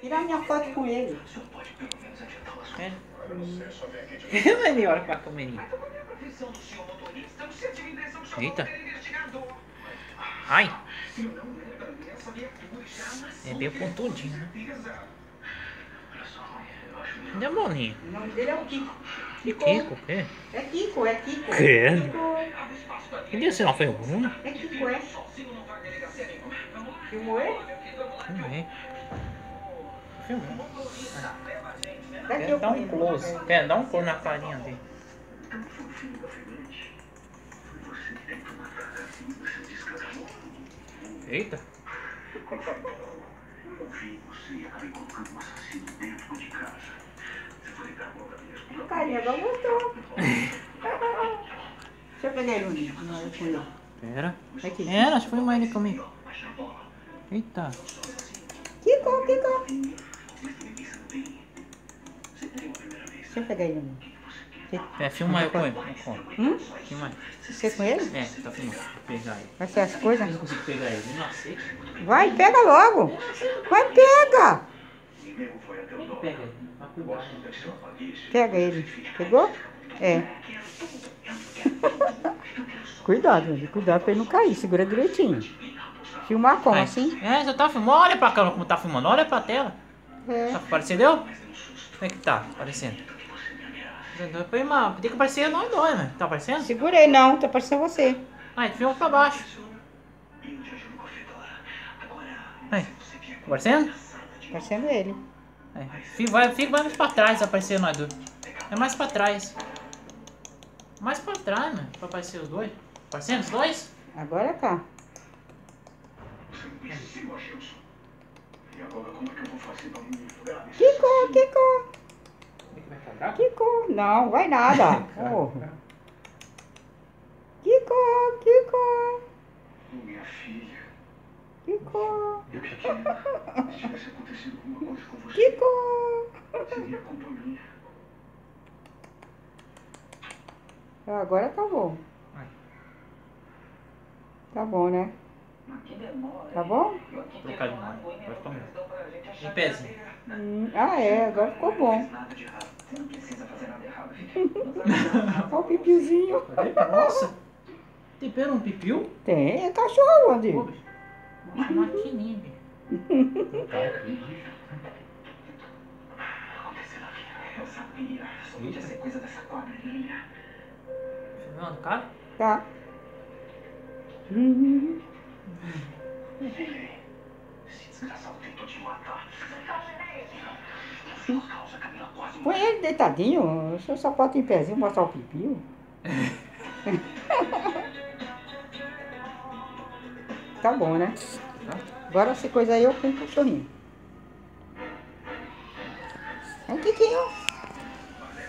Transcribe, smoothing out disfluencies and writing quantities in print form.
Tirar minha foto com ele. É. Ele olha pra câmera. Eita. Ai. É bem pontudinho, né? Cadê a bolinha? O nome dele é o Kiko. Kiko, o quê? É Kiko, é Kiko. Que? Kiko. Que dia você não foi o Bruno? É Kiko, é. Filmou ele? Filmei. Filmou. Daqui Quer eu dar um ponho. close. Quer dar um close na farinha dele. Eita. O carinha agora gostou. Deixa eu pegar ele ali. Não, eu fui lá. Pera. Aqui. É, nós fomos ele comigo. Eita. Kiko, Kiko. Deixa eu pegar ele ali. É, filma eu com ele. Filma aí. Você com ele? É, tá filmando. Vou pegar ele. Vai ser as coisas? Não consigo pegar ele. Não sei. Vai, pega logo. Vai, pega. Pega ele. Vai cuidar. Pega ele. Pegou? É. Cuidado, Andy. Cuidado pra ele não cair. Segura direitinho. Filmar como, Aí. assim? É, já tá filmando. Olha pra câmera como tá filmando. Olha pra tela. É. Tá aparecendo? Como é que tá aparecendo? Foi mal. Tem que aparecer nós dois, né? Tá aparecendo? Segurei, não. Tá parecendo você. Aí, filma pra baixo. Aí, tá aparecendo? Parecendo ele. Aí, fica mais pra trás aparecer nós dois. É mais pra trás. Mais pra trás, mano. Pra aparecer os dois. Aparecendo os dois? Agora tá. Kiko, Kiko. Kiko. Não, vai nada. Oh. Kiko, Kiko. Minha filha, Kiko. eu que tinha. Se tivesse acontecido alguma coisa com você, Kiko. seria culpa minha. Agora tá bom. Tá bom, né? Tá bom? Trocar de mão. Pode comer. Em pezinho. É, agora ficou bom. Você não precisa fazer nada errado, Olha o pipizinho. Nossa. Tem pelo um pipiu? Tem, é cachorro, Andy. Pô, bicho. Vamos chamar quininho, bicho. aconteceu na vida. Eu sabia. Só podia ser coisa dessa quadrilha. Filmando, cara? Tá. Esse desgraçado tentou te matar. Por causa, Camila quase Põe ele deitadinho. Se eu só boto em pezinho, mostrar o pipio. Tá bom, né? Agora essa coisa aí eu ponho o cachorrinho. É o Kikinho.